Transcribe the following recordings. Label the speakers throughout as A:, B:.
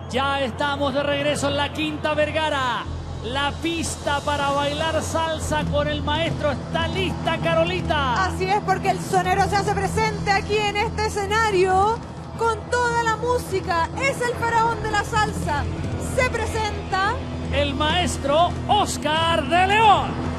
A: Ya estamos de regreso en la Quinta Vergara. La pista para bailar salsa con el maestro está lista, Carolita.
B: Así es, porque el sonero se hace presente aquí en este escenario con toda la música. Es el faraón de la salsa. Se presenta
A: el maestro Oscar de León.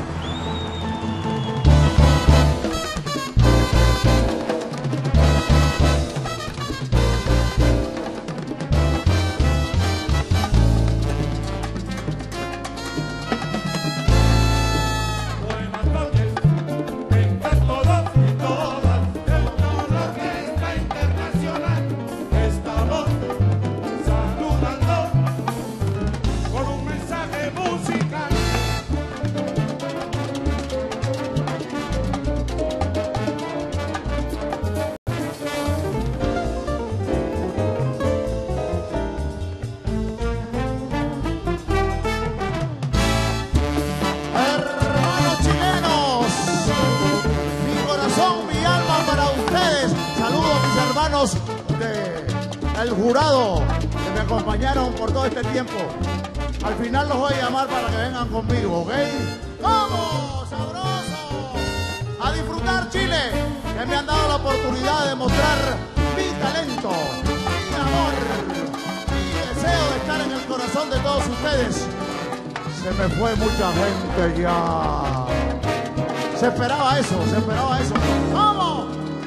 C: El jurado que me acompañaron por todo este tiempo. Al final los voy a llamar para que vengan conmigo, ¿ok? ¡Vamos, sabroso! A disfrutar Chile, que me han dado la oportunidad de mostrar mi talento, mi amor, mi deseo de estar en el corazón de todos ustedes. Se me fue mucha gente ya. Se esperaba eso, se esperaba eso. ¡Vamos!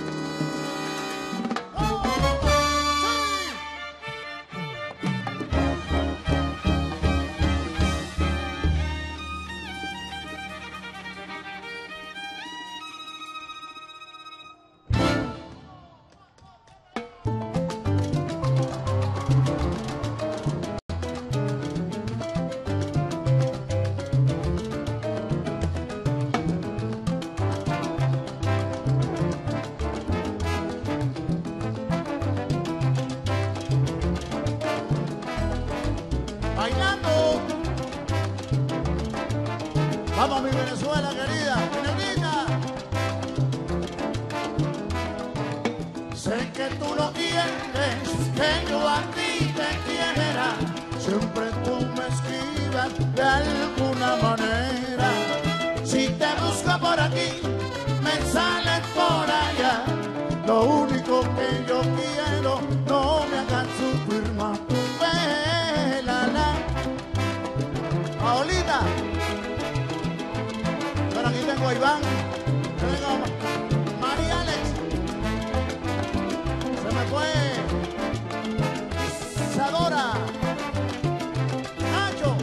C: Vamos, mi Venezuela querida, mi negrita. Sé que tú no quieres que yo a ti te quiera. Siempre tú me esquivas de alguna manera. Si te busco por aquí, me sales por allá. Lo único que yo quiero, no me hagas sufrir más. Paolita. Por aquí tengo a Iván, tengo María Alex, se me fue Isadora, Nacho.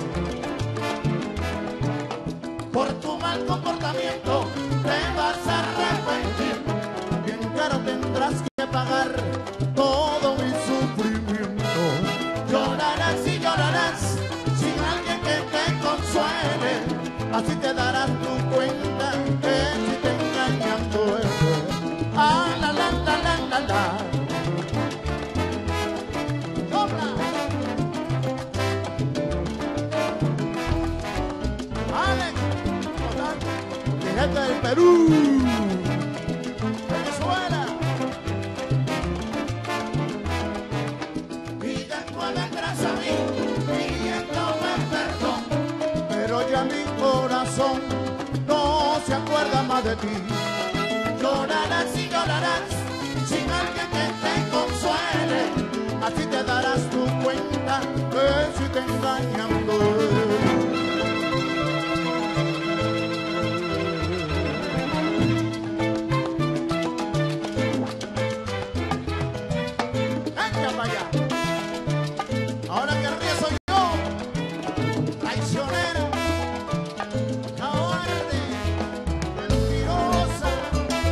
C: Por tu mal comportamiento te vas a arrepentir, bien caro tendrás que pagar todo mi sufrimiento. Llorarás y llorarás sin alguien que te consuele, así te darás tu cuenta que si te engañan duele. Ah, la, la, la, la, la, la. ¡Sopla! ¡Alex! Mi gente del Perú, Venezuela. Y después vendrás a mí pidiéndome perdón, pero ya mi corazón no se acuerda más de ti. Llorarás y llorarás sin alguien que te consuele, así te darás tu cuenta que si te engañan duele. Venga para allá. Ahora que ríe soy yo, traicionera, cobarde, mentirosa.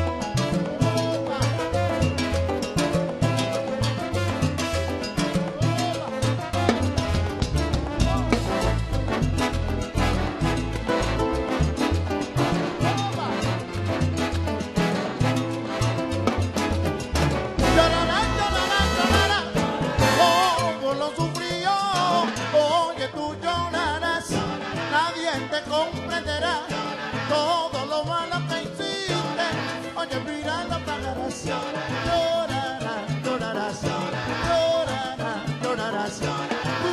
C: Llorará, llorará, llorará, como lo sufrí yo. Oye, tú llorarás, nadie te comprenderá todo lo malo que hiciste. Oye, mira, lo pagarás. Llorarás, llorarás, llorarás, llorarás.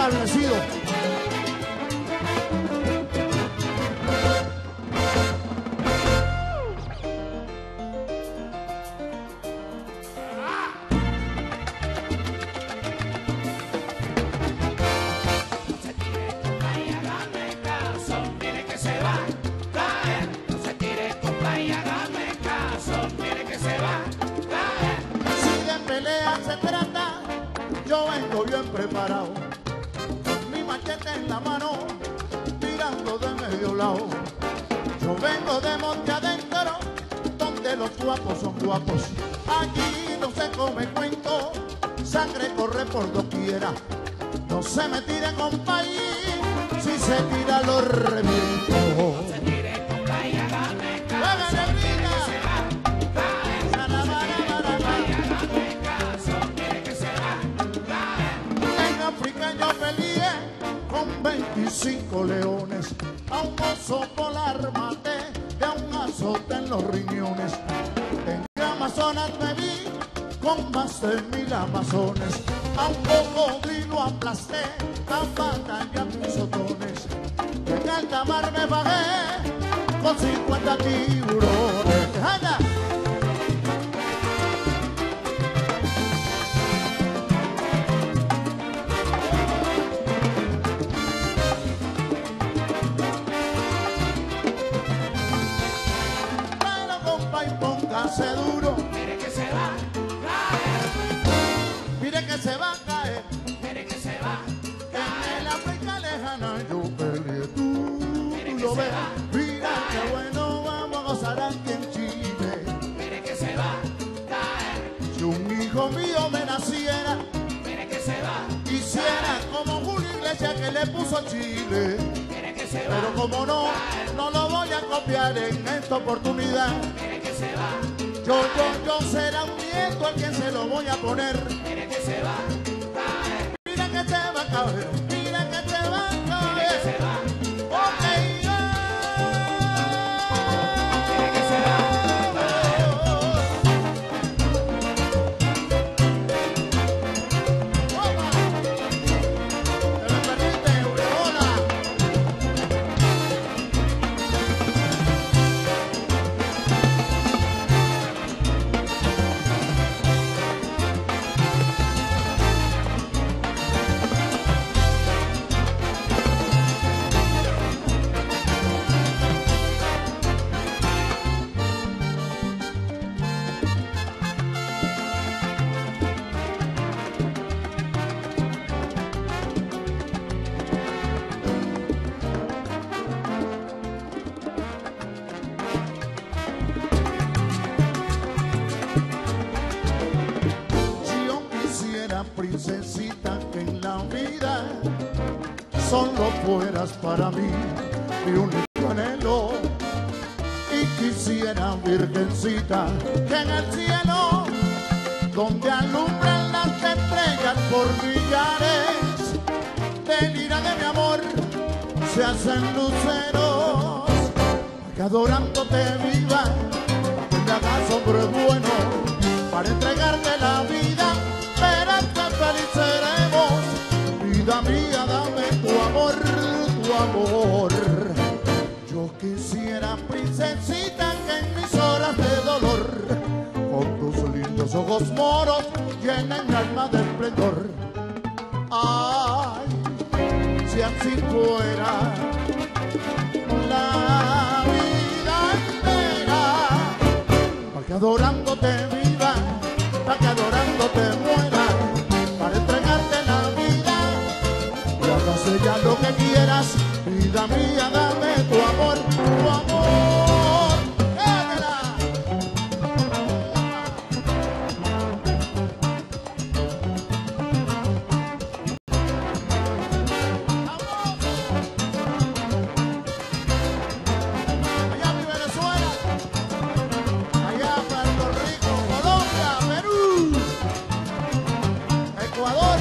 C: establecido. Yo vengo bien preparado, mi machete en la mano, tirando de medio lado. Yo vengo de monte adentro, donde los guapos son guapos. Allí no se come cuento, sangre corre por doquiera. No se me tire, compañí, si se tira lo reviento. No se tire, compañí, hágame caso. Yo peleé con 25 leones, a un oso polar maté, de a un azote en los riñones. En Amazonas me vi con más de 1000 amazones, a un cocodrilo aplasté, a batalla pisotones. En alta mar me bajé con 50 tiburones. ¡Anda! Póngase duro, mire que se va a caer, mire que se va a caer, mire que se va a caer. En el África lejana yo peleé, tú lo ves, mira qué bueno, vamos a gozar aquí en Chile. Mire que se va a caer. Si un hijo mío me naciera, mire que se va, hiciera como Julio Iglesias que le puso Chile. Mire que se va, pero como no, no lo voy a copiar en esta oportunidad. Yo será un nieto a quien se lo voy a poner. Mira que se va a caer. Mira que se va a caer. Mira que se va a caer. Mira que se va. Ok, mira que se va a caer. ¿Te lo permite, Ureola? Princesita, que en la vida solo fueras para mí mi único anhelo, y quisiera, virgencita, que en el cielo donde alumbran las estrellas por millares del ira de mi amor se hacen luceros, que adorándote viva, que me hagas hombre bueno para entregarte la vida. Verás que feliz seremos, vida mía, dame tu amor, tu amor. Yo quisiera, princesita, que en mis horas de dolor, con tus lindos ojos moros, llenen mi alma de esplendor. Ay, si así fuera la vida entera, para que adorándote viva, para que adorándote muera, para entregarte la vida y hagas ya lo que quieras. Vida mía, dame tu amor, tu amor. ¡Quédala! Allá mi Venezuela, allá Puerto Rico, Colombia, Perú, Ecuador.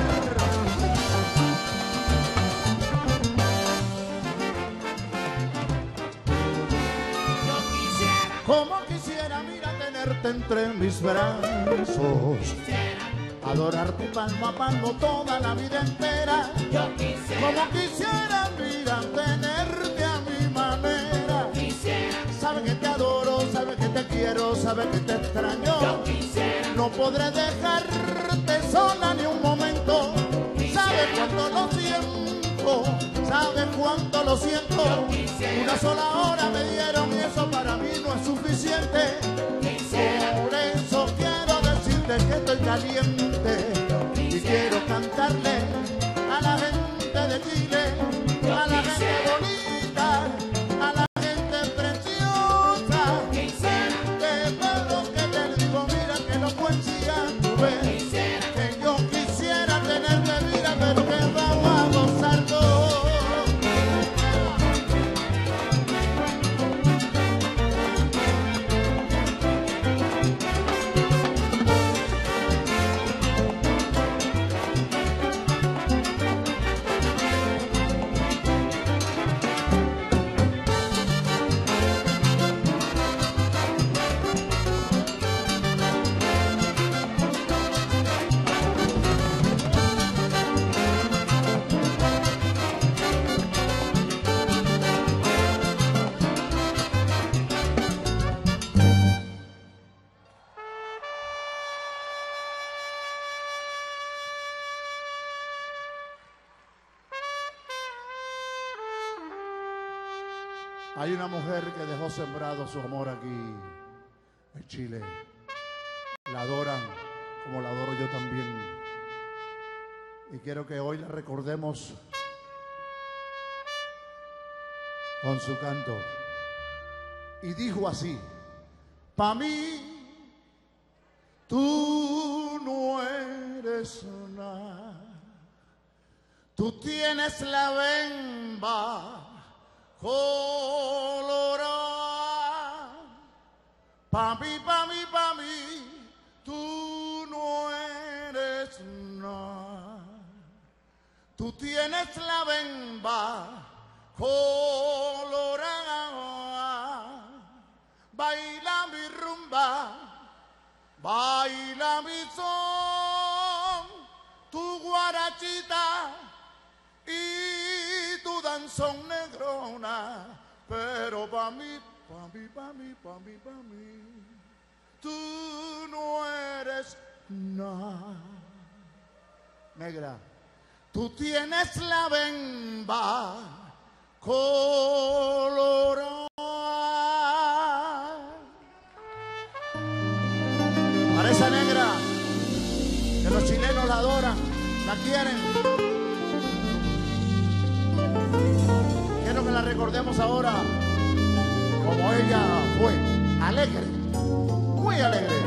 C: Como quisiera, mira, tenerte entre mis brazos, adorarte palmo a palmo toda la vida entera.
A: Yo quisiera,
C: Como quisiera, mira, tenerte a mi manera.
A: quisiera,
C: Sabe que te adoro, sabe que te quiero, sabe que te extraño.
A: yo quisiera,
C: No podré dejarte sola ni un momento. Sabe cuánto lo siento, sabe cuánto lo siento. Una sola hora me dieron y eso para mí no es suficiente. Por eso quiero decirte que estoy caliente y quiero cantarle a la gente de Chile, a la gente bonita, a la gente preciosa. De todo lo que te digo, mira que no poesía tú ves, que yo quisiera tenerte, mira, pero que vamos a gozar todos. Hay una mujer que dejó sembrado su amor aquí en Chile. La adoran como la adoro yo también. Y quiero que hoy la recordemos con su canto. Y dijo así: pa' mí, tú no eres nada. Tú tienes la bemba colorada. Pa' mí, pa' mí, pa' mí, tú no eres nada. Tú tienes la bemba colorada. Baila mi rumba, baila mi son, tu guarachita y tu danzón negrona, pero pa' mí, pa' mí, pa' mí, pa' mí, pa' mí, tú no eres nada. Negra, tú tienes la bemba colorada. Para esa negra, que los chilenos la adoran, la quieren. Quiero que la recordemos ahora como ella fue, alegre, muy alegre.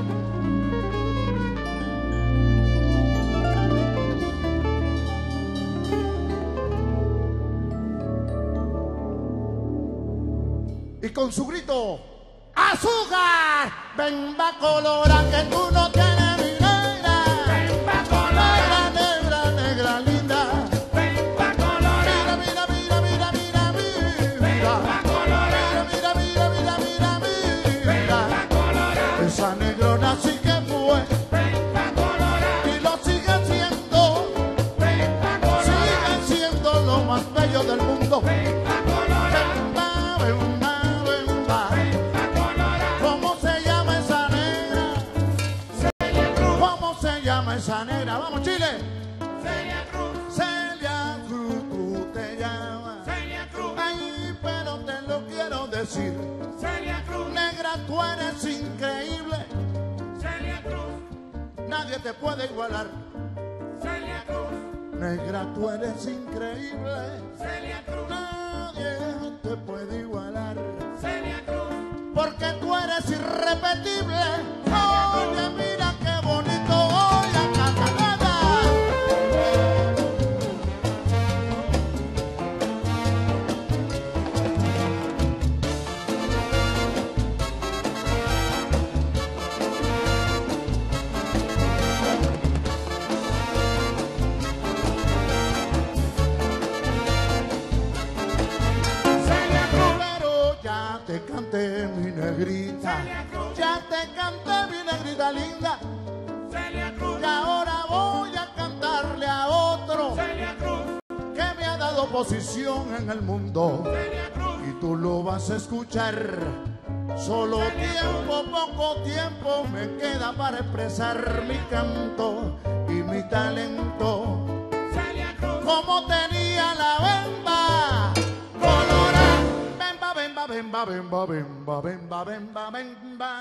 C: Y con su grito, azúcar, bemba colora que tú no tienes mi negra.
A: bemba colora,
C: Negra, negra, linda.
A: bemba colora,
C: Mira, mira, mira, mira, mira,
A: bemba colora,
C: mira, mira, mira, mira, mira,
A: bemba colora,
C: esa negrona sí que fue
A: bemba colora,
C: y lo sigue siendo,
A: bemba colora,
C: sigue siendo lo más bello del mundo.
A: bemba colora,
C: Bemba, bemba, bemba.
A: bemba colora,
C: ¿Cómo se llama esa negra?
A: Celia Cruz,
C: ¿Cómo se llama esa negra? ¡Vamos, Chile!
A: Celia Cruz,
C: Celia Cruz, tú te llamas.
A: Celia Cruz,
C: Ay, pero te lo quiero decir.
A: Celia Cruz,
C: Negra, tú eres increíble.
A: Celia Cruz,
C: Nadie te puede igualar.
A: Celia Cruz,
C: Negra, tú eres increíble.
A: Celia Cruz,
C: Nadie te puede igualar.
A: Celia Cruz,
C: Porque tú eres irrepetible. Oye, mira qué bonito hoy acá, Canadá.
A: Celia Cruz,
C: Pero ya te canté, mi negrita.
A: Celia Cruz,
C: Ya te canté, mi negrita linda.
A: Celia Cruz,
C: Y ahora voy oposición en el mundo y tú lo vas a escuchar. Solo tiempo, poco tiempo me queda para expresar mi canto y mi talento. Como tenía la bemba colorada, bemba, bemba, bemba, bemba, bemba, bemba, bemba, bemba.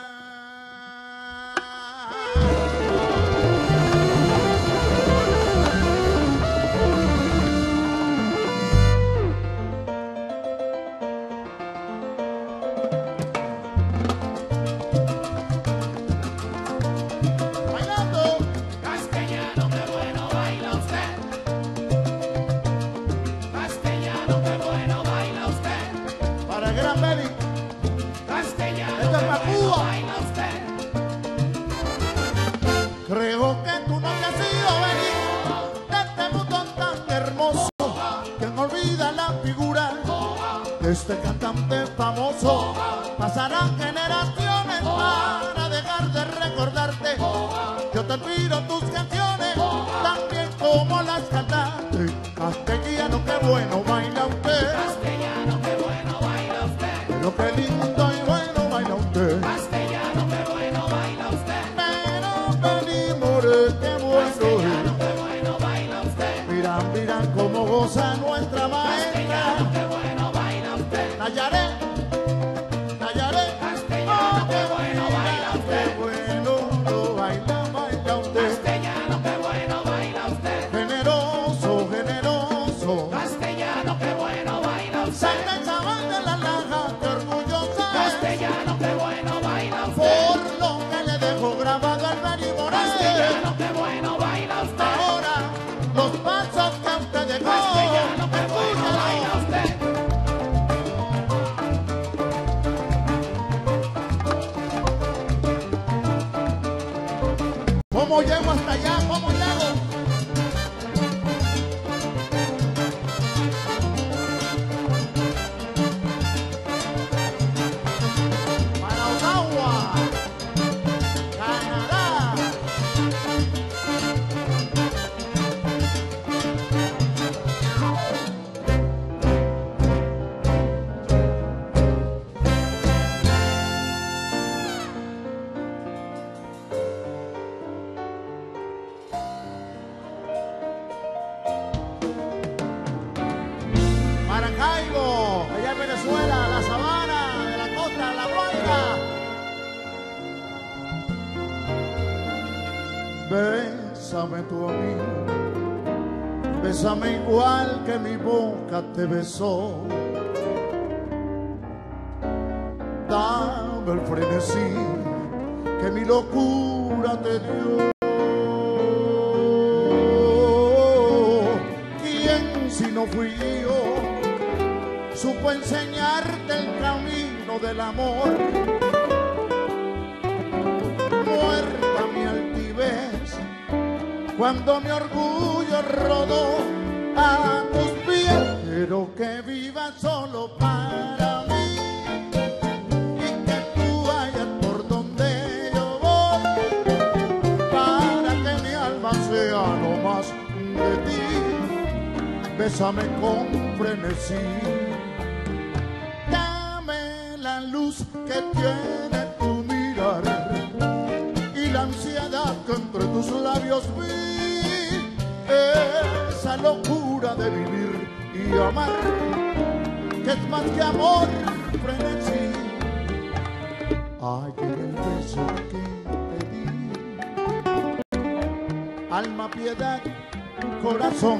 C: Creo que tú no te has ido venir de este mundo tan hermoso que me olvida la figura de este cantante famoso. Pasarán generaciones para dejar de recordarte. Yo te pido tus canciones también como las cantaste. Castellano, qué bueno baila usted. Castellano, qué bueno baila usted. Pero qué lindo y bueno baila usted. Castellano, qué bueno baila usted. Qué bueno baila usted. Miran cómo goza nuestra maestra. Qué bueno baila usted. Nayaré. Castellano, qué bueno baila usted. Qué bueno lo baila usted. Castellano, qué bueno baila usted. Generoso. Castellano, qué bueno baila usted. Santa Isabel de la Laja, qué orgullosa. Castellano, qué bueno baila usted. Por lo que le dejo grabado al Benny Morales. Castellano, qué bueno baila usted. Ahora los pasos que usted dejó. Castellano, qué bueno baila usted. ¿Cómo llego hasta allá? ¿Cómo llego? Para Ottawa, Canadá. Maracaibo, allá en Venezuela, la Sabana, de la costa, la Guaira. Bésame tú a mí, bésame igual que mi boca te besó. Dame el frenesí que mi locura te dio. ¿Quién si no fui yo? Supo enseñarte el camino del amor. Muerta mi altivez cuando mi orgullo rodó a tus pies. Quiero que vivas solo para mí y que tú vayas por donde yo voy, para que mi alma sea no más de ti. Bésame con frenesí. La luz que tiene tu mirar y la ansiedad que entre tus labios vi, esa locura de vivir y amar, que es más que amor, frenesí. Ayer el beso que te di, alma, piedad, corazón,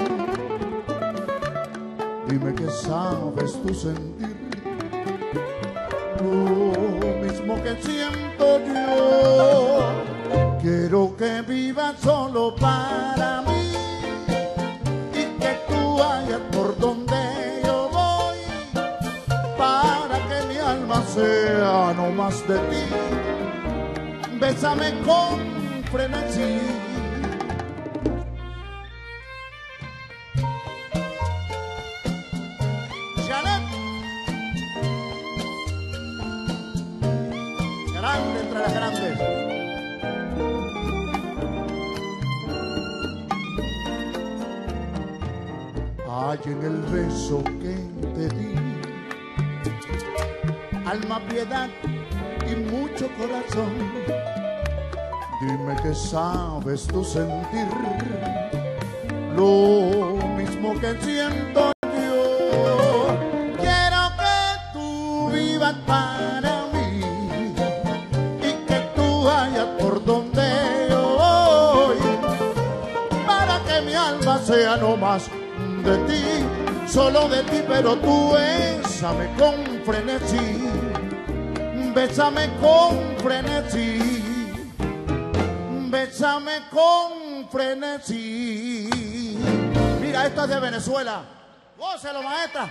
C: dime qué sabes tú sentir. Lo mismo que siento yo. Quiero que vivas solo para mí y que tú vayas por donde yo voy, para que mi alma sea no más de ti. Bésame con frenesí. Grande entre las grandes. hay en el beso que te di. Alma, piedad y mucho corazón, dime que sabes tú sentir lo mismo que siento yo. Quiero que tú vivas para mí y que tú vayas por donde yo voy, para que mi alma sea no más de ti, solo de ti, pero tú bésame con frenesí, bésame con frenesí, bésame con frenesí. Mira, esto es de Venezuela. Gócelo, maestra.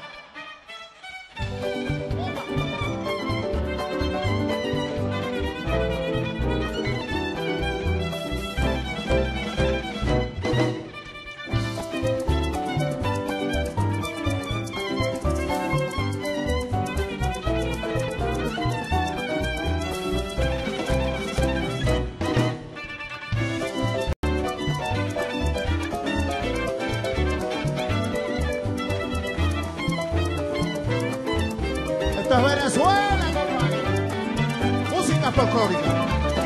C: Esto es Venezuela, compadre. Música folclórica.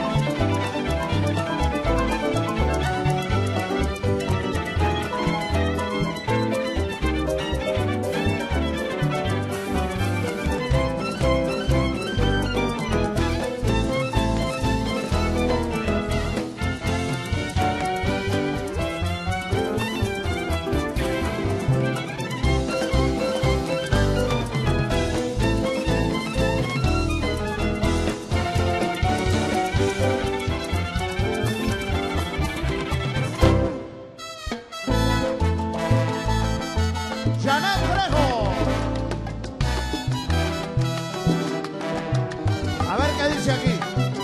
C: A ver qué dice aquí.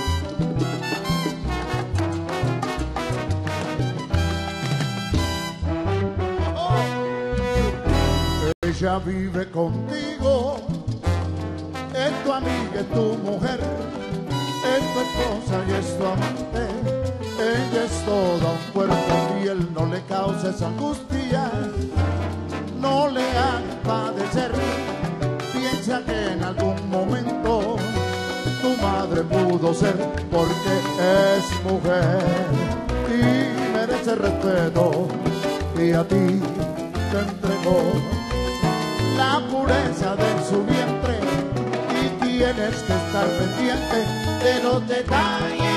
C: Ella vive contigo, es tu amiga, es tu mujer, es tu esposa y es tu amante. Ella es toda un cuerpo y él no le causa esa angustia, no le haga padecer. Piensa que en algún momento tu madre pudo ser, porque es mujer y merece respeto, y a ti te entregó la pureza de su vientre, y tienes que estar pendiente de los detalles.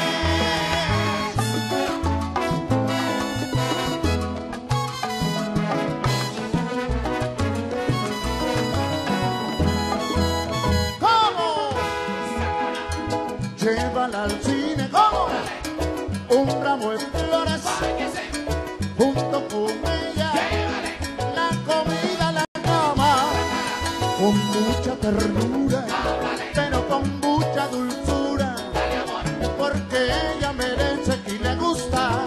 C: Llévala al cine, ¿cómo? Un ramo de flores, junto con ella, la comida, la cama, con mucha ternura, pero con mucha dulzura, porque ella merece y le gusta.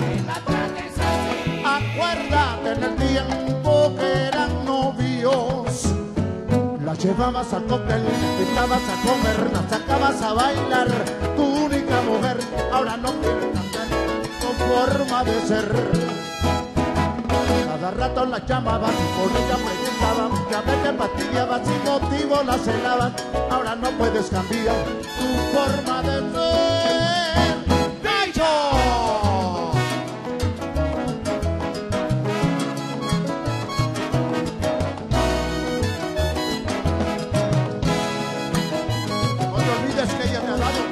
C: Acuérdate en el tiempo que eran novios, la llevabas al cóctel, invitabas a comer, la sacabas a bailar, tu única mujer, ahora no quiere cambiar tu forma de ser. Cada rato la llamabas, por ella preguntaban, ya te fastidiabas, sin motivo la celabas, ahora no puedes cambiar tu forma de ser. ¡Dicho! Que ella te ha dado.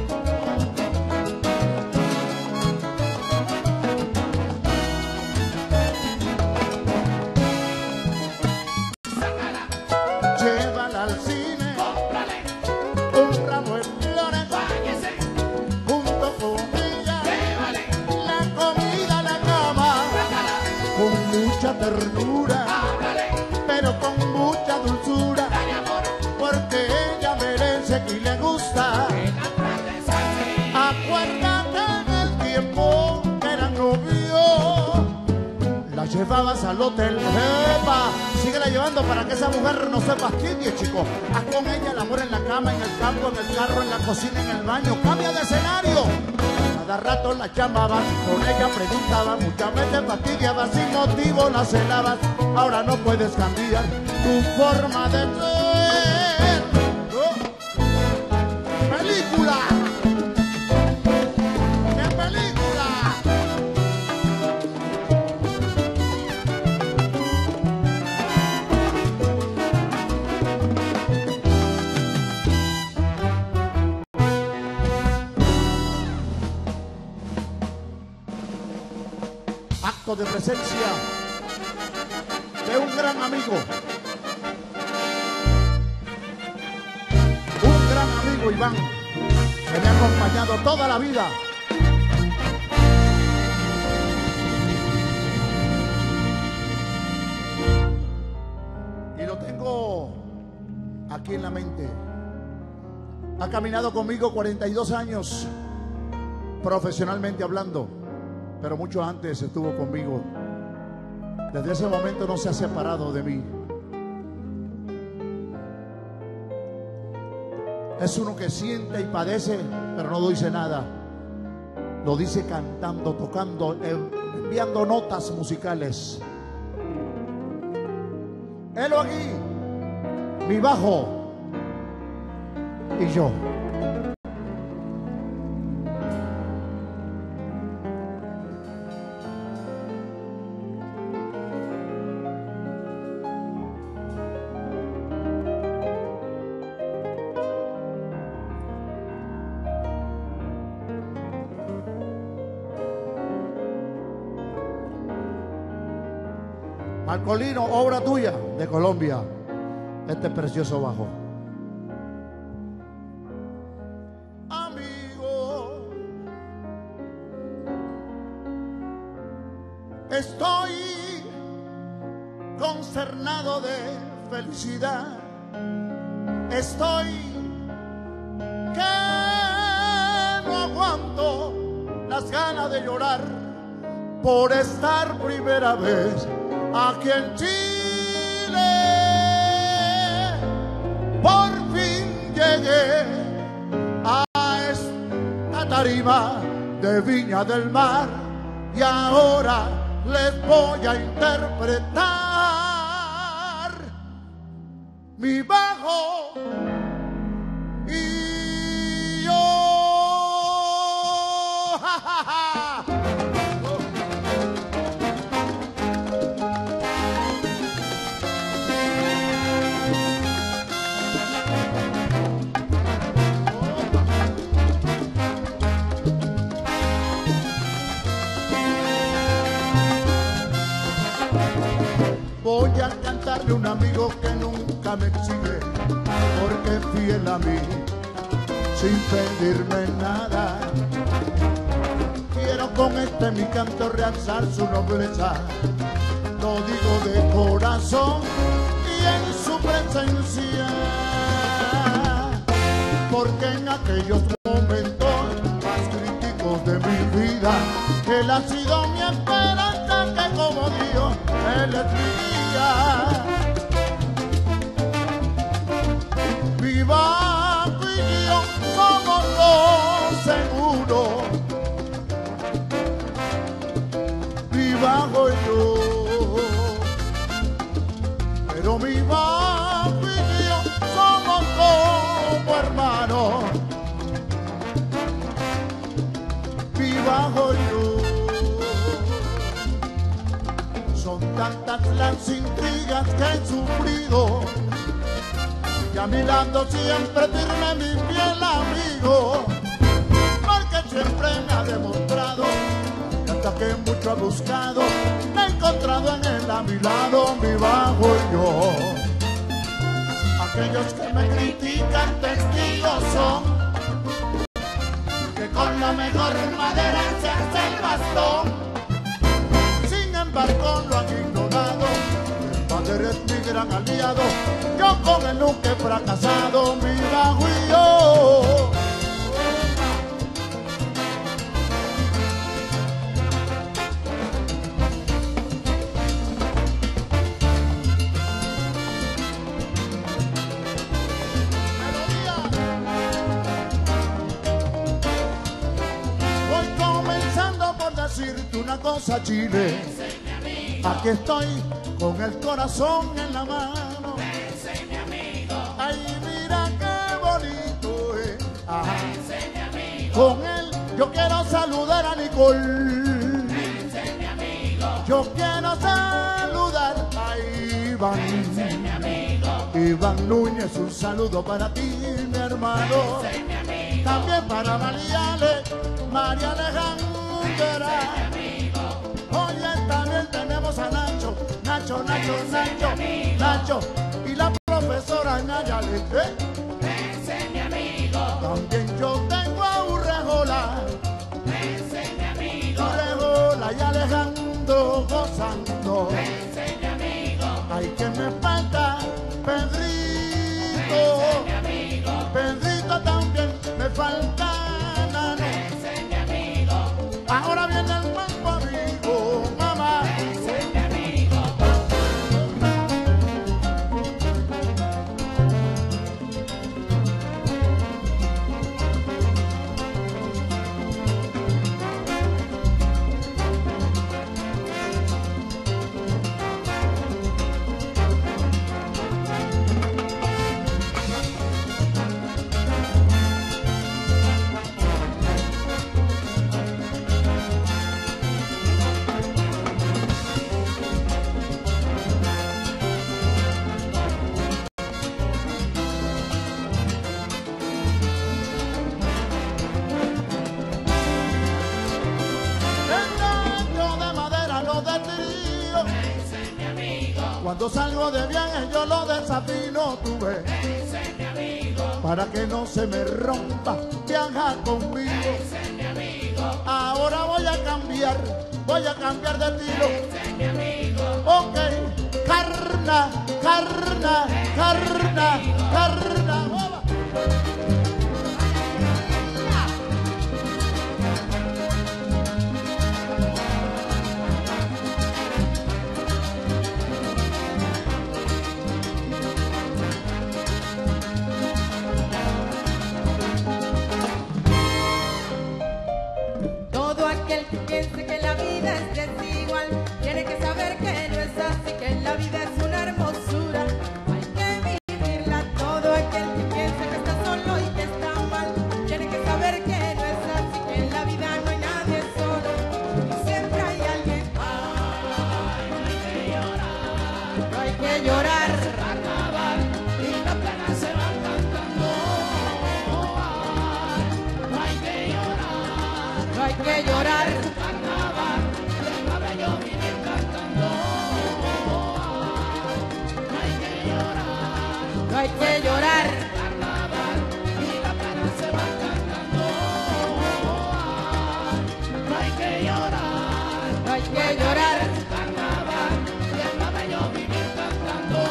C: Llévala al cine, un ramo de flores, junto con ella, la comida, la cama, con mucha ternura, pero con mucha dulzura, porque ella merece y le gusta. Acuérdate del tiempo que eran novios, la llevabas al hotel. ¡Epa! Síguela llevando para que esa mujer no se fastidie, chico. Haz con ella el amor en la cama, en el campo, en el carro, en la cocina, en el baño. Cambia de escenario. cada rato la llamabas, con ella preguntabas, muchas veces fastidiabas, sin motivo la celabas. Ahora no puedes cambiar tu forma de ser. ¡Película! ¡Qué película! Acto de presencia de un gran amigo. Un gran amigo, Iván, que me ha acompañado toda la vida. Y lo tengo aquí en la mente. Ha caminado conmigo 42 años, profesionalmente hablando, pero mucho antes estuvo conmigo. Desde ese momento no se ha separado de mí. Es uno que siente y padece, pero no dice nada. Lo dice cantando, tocando, enviando notas musicales. Helo aquí, mi bajo y yo. Marcolino, obra tuya de Colombia, este precioso bajo. Amigo, estoy consternado de felicidad. Estoy que no aguanto las ganas de llorar por estar primera vez aquí en Chile. Por fin llegué a esta tarima de Viña del Mar y ahora les voy a interpretar mi bajo y yo. ¡Ja, ja, ja! Voy a cantarle a un amigo que nunca me exige, porque es fiel a mí, sin pedirme nada. Quiero con este mi canto realzar su nobleza. Lo digo de corazón y en su presencia, porque en aquellos momentos más críticos de mi vida, él ha sido mi esperanza, que como Dios, él es mi guía. Mi bajo y yo somos dos en uno. Mi bajo y yo, pero mi bajo y yo somos como hermanos. Mi bajo y yo, son tantas las intrigas que he sufrido, y a mi lado siempre firme mi fiel amigo, porque siempre me ha demostrado que hasta que mucho ha buscado, me he encontrado en él a mi lado, mi bajo y yo. Aquellos que me critican testigos son que con la mejor madera se hace el bastón. Sin embargo lo han ignorado, el padre es mi gran aliado, yo con él nunca he fracasado, mi bajo y yo. Voy cosa, Chile. Aquí estoy con el corazón en la mano. Ay, mira qué bonito es. Ajá. Con él yo quiero saludar a Nicole. Yo quiero saludar a Iván. Iván Núñez, un saludo para ti, mi hermano. También para María Alejandra. Oye, también tenemos a Nacho. Y la profesora Nayale. También yo tengo a Urrejola. Urrejola y Alejandro gozando. Ay, que me falta Pedrito. Pedrito también me falta Nano. Ahora viene el mambo amigo, mamá. Cuando salgo de viaje yo lo desafino, tú ves. Para que no se me rompa, viaja conmigo. Ahora voy a cambiar de tiro. Ok, carna.
B: Piense que la vida es desigual, tiene que saber que no es así, que la vida es una hermosura, hay que vivirla. Todo aquel que piensa que está solo y que está mal, tiene que saber que no es así, que en la vida no hay nadie solo, y siempre hay alguien. Ay, no hay que llorar, no hay que llorar, se va a acabar y las penas se van cantando. Ay, no hay que llorar, no hay que llorar. No hay que llorar, carnaval, y la pena se va cantando. No hay que llorar, no hay que llorar, carnaval, y es más bello vivir cantando.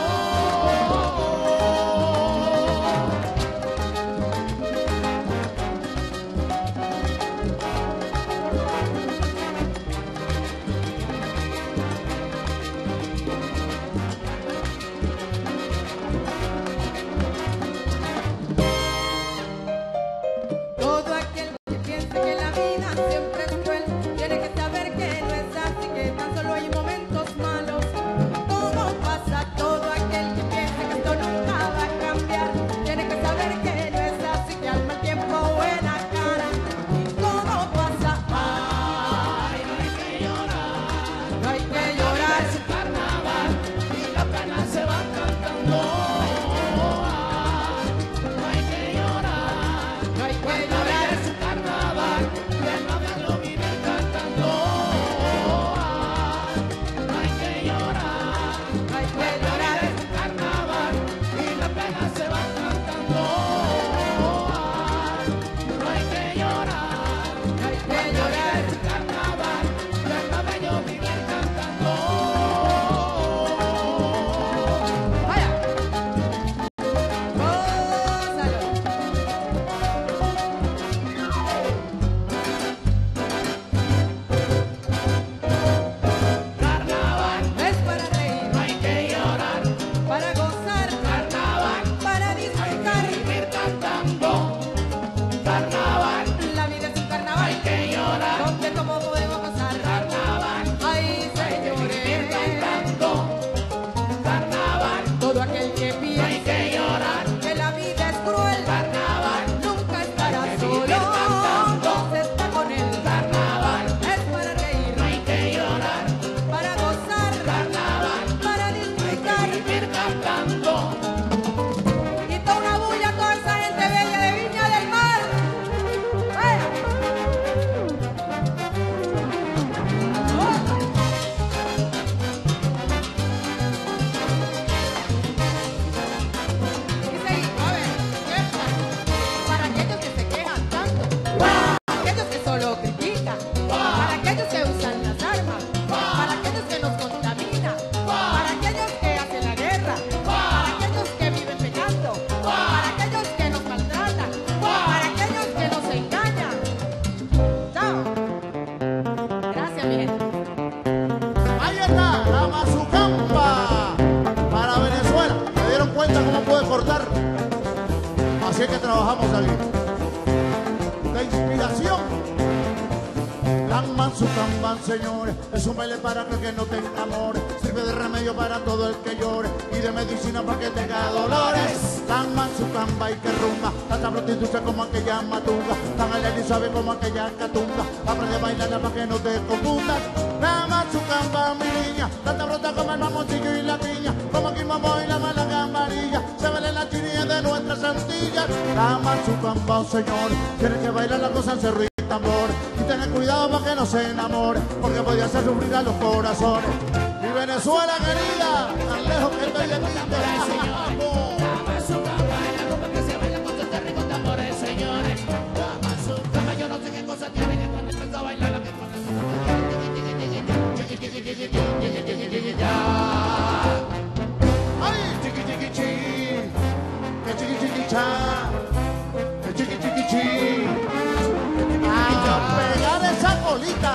C: trabajamos aquí. De inspiración. Lamban su camban, señores. Es un baile para que no tenga amores. Sirve de remedio para todo el que llore y de medicina para que tenga dolores. Lamban su camba y que rumba. Tanta prostituta como aquella matunga. Tan alegre y suave como aquella catunga. Aprende a bailarla para que no te confundas. Lamban su camba, mi niña. Tanta brota como el mamoncillo y la piña. Como aquí mamá y la mala gambarilla. Se vele la chinilla de nuestras Antillas. Lamban su camba, señor. Tiene que bailar la cosa en cerro y tambor. Y tener cuidado para que no se enamore, porque podía hacer sufrir a los corazones. Mi Venezuela querida, tan lejos que estoy de ti, te amo.
A: Dama su cama, en la rumba que se baila con este rico tambores, señores. Dama su cama, yo no sé qué cosa tiene que cuando empieza a bailar la que
C: Ay, chiqui chiqui chi, que chiqui chiqui cha, que chiqui chiqui chi. A pegar esa colita.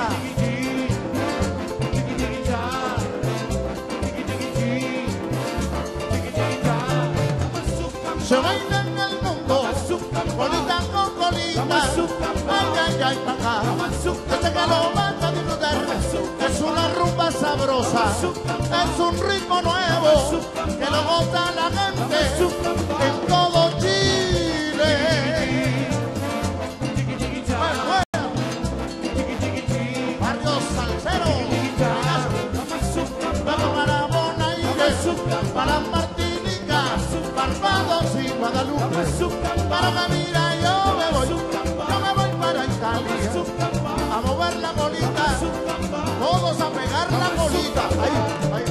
C: Se baila en el mundo, colita con colita. Ay, ay, ay, papá. Desde que lo van a disfrutar, es una rumba sabrosa, es un ritmo nuevo que lo goza la gente en todo Chile. Barrio Salsero, vamos para Bonaire, para Martinica, Barbados y Guadalupe, para Manila yo me voy para Italia, a mover la colita, todos a pegar la colita, ahí, ahí.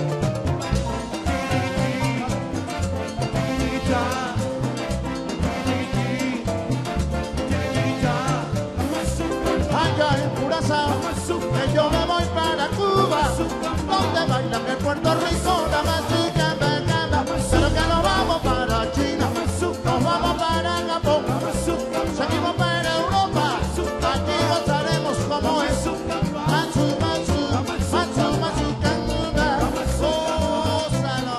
C: Allá en Curazao, que yo me voy para Cuba, donde bailan en Puerto Rico la música pegada, pero que nos vamos para China, nos vamos para Japón, seguimos para Europa, aquí gozaremos como es. Matsu, matsu, matsu, matsu, canga, gózalo.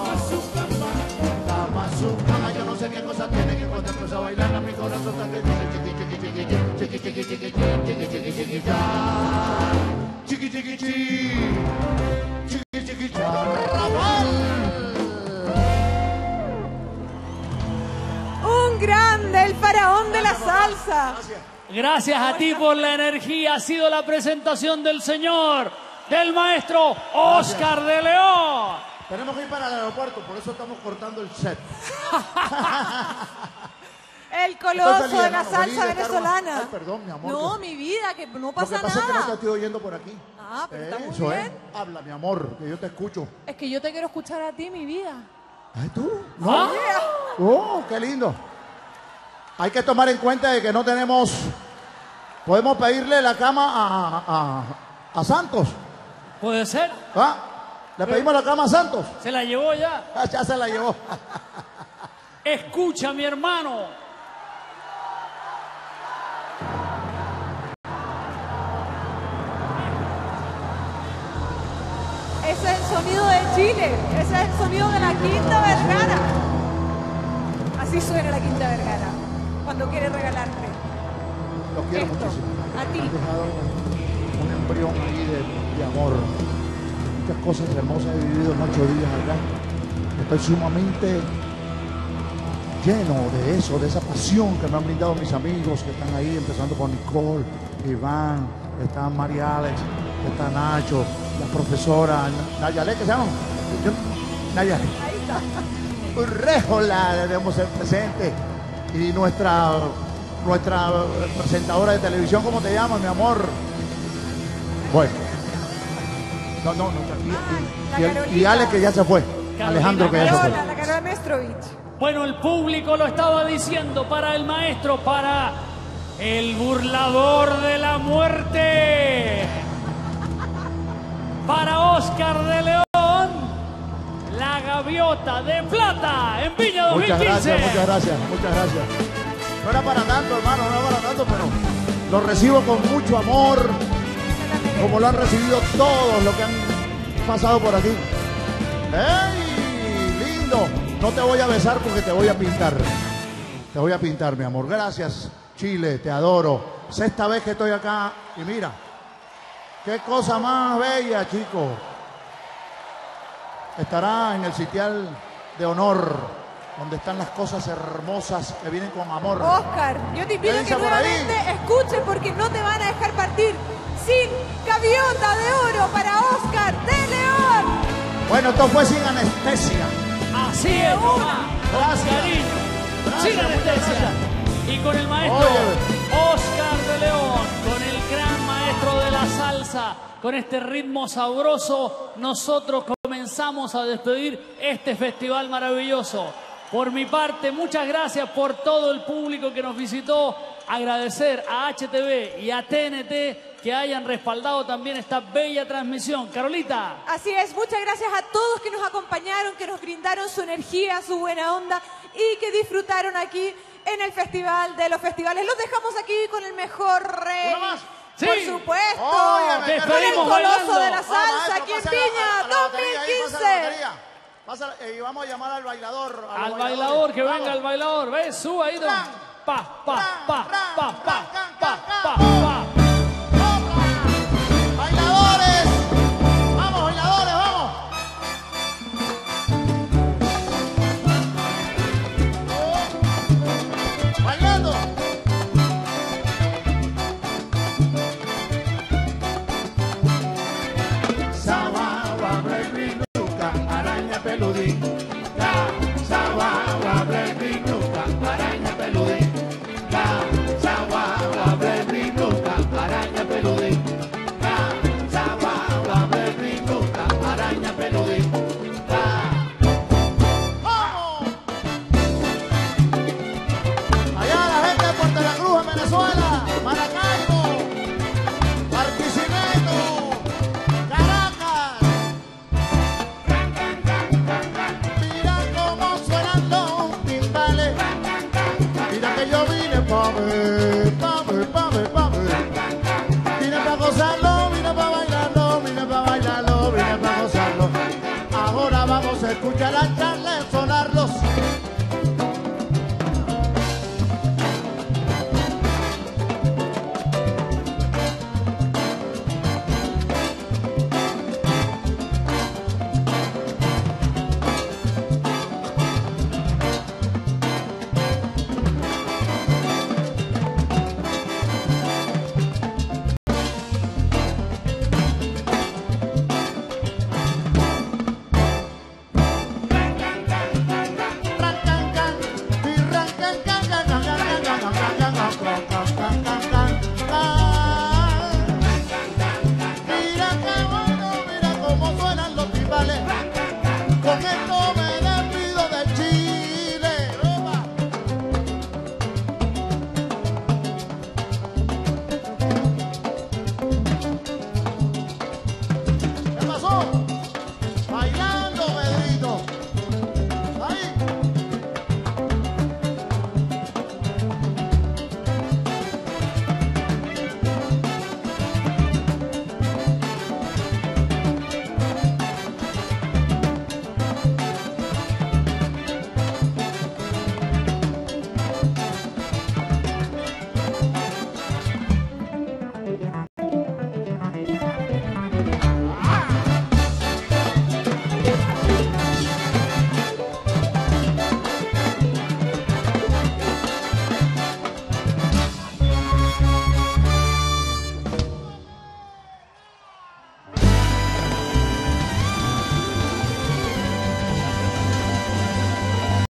C: La mazucama, yo no sé qué cosa tiene que cuando empezó a bailar a mi corazón también dice chiqui, chiqui, chiqui, chiqui, chiqui, chiqui, chiqui, chiqui, chiqui, chiqui, cha. Chiqui, chiqui, chi. Chiqui, chiqui, cha. Rafael.
B: Un grande, el faraón de la salsa.
C: Gracias.
A: Gracias a ti por la energía. Ha sido la presentación del señor, del maestro Oscar de León.
C: Tenemos que ir para el aeropuerto, por eso estamos cortando el set.
B: El coloso de la
C: Feliz
B: salsa
C: de estar
B: venezolana.
C: Ay, perdón, mi amor.
B: No, mi vida, que no
C: Lo
B: pasa
C: que pasa es que no te
B: nada.
C: estoy oyendo por aquí.
B: Ah, pero está muy
C: Eso
B: bien.
C: es. Habla, mi amor, que yo te escucho.
B: Es que yo te quiero escuchar a ti, mi vida.
C: Ay, ¿tú? ¿No?
A: ¿Ah?
C: Oh, qué lindo. Hay que tomar en cuenta de que no tenemos... Podemos pedirle la cama a Santos.
A: Puede ser.
C: ¿Ah? ¿Le pedimos la cama a Santos?
A: Se la llevó ya.
C: Ah, ya se la llevó.
A: Escucha, mi hermano.
B: Ese es el sonido de Chile. Ese es el sonido de la Quinta Vergara. Así suena la Quinta Vergara cuando quiere regalarte
C: Los quiero
B: esto
C: muchísimo.
B: a ti.
C: Han dejado un embrión ahí de amor. Muchas cosas hermosas he vivido en 8 días acá. Estoy sumamente lleno de eso, de esa pasión que me han brindado mis amigos que están ahí, empezando por Nicole, Iván, está María Alex, está Nacho, la profesora Nayale, ¿qué se llama? Nayale.
B: Ahí está.
C: Urréjola, debemos ser presentes. Y nuestra presentadora de televisión, ¿cómo te llamas, mi amor? Bueno. No, y Ale que ya se fue.
A: Carolina
C: Alejandro que ya se fue.
B: Carola, la Carola Mestrovich.
A: Bueno, el público lo estaba diciendo para el maestro, para el burlador de la muerte, para Oscar de León, la gaviota de plata en Viña 2015.
C: Muchas gracias. No era para tanto, hermano, no era para tanto, pero lo recibo con mucho amor, como lo han recibido todos los que han pasado por aquí. ¡Ey! Lindo. No te voy a besar porque te voy a pintar. Te voy a pintar, mi amor. Gracias, Chile, te adoro. Sexta vez que estoy acá y mira, qué cosa más bella, chico. Estará en el sitial de honor, donde están las cosas hermosas que vienen con amor.
D: Oscar, yo te pido que nuevamente escuches porque no te van a dejar partir sin gaviota de oro para Oscar de León.
C: Bueno, esto fue sin anestesia.
A: Así es, mamá.
C: Gracias.
A: Cariño, sin
C: Gracias,
A: anestesia. Y con el maestro Oscar de León, con el gran maestro de la salsa, con este ritmo sabroso, nosotros comenzamos a despedir este festival maravilloso. Por mi parte, muchas gracias por todo el público que nos visitó. Agradecer a HTV y a TNT que hayan respaldado también esta bella transmisión. Carolita.
D: Así es, muchas gracias a todos que nos acompañaron, que nos brindaron su energía, su buena onda y que disfrutaron aquí en el Festival de los Festivales. Los dejamos aquí con el mejor rey.
A: Sí.
D: Por supuesto.
C: Óyeme,
D: con el
A: despedimos
D: coloso
A: bailando.
D: de la salsa aquí en Piña 2015.
C: Y vamos a llamar al bailador.
A: Al bailador, que venga el bailador. Ve, suba ahí. Pa, pa, pa, pa, pa, pa, pa, pa.
C: ¡Bailadores! ¡Vamos, bailadores, vamos! ¡Bailando! Sawawa, baby, nuca, araña peludín. Sawawa, baby, nuca, araña peludín. Sawawa, baby, nuca, araña peludín. Sawawa, baby, nuca, araña peludín. ¡Vamos! Allá la gente de Puerto La Cruz, en Venezuela, Maracaibo, Barquisimeto, Caracas. Mira cómo suenan los timbales. Mira que yo vine pa' ver, pa' ver, pa' ver, pa' ver. Vine pa' gozarlo, vine pa' bailarlo, vine pa' bailarlo, vine pa' gozarlo. Ahora vamos a escuchar a Charles sonarlos. Ran, can, can, y ran, can, can, can, can, can, can, can, can.